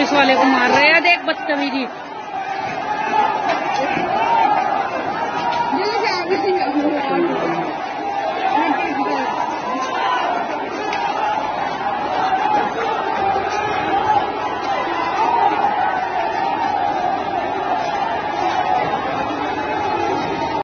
Police वाले को मार रहे हैं। देख बदतमीजी।